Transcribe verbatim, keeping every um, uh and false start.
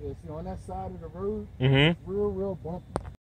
is, see, on that side of the road, Mm-hmm. it's real, real bumpy.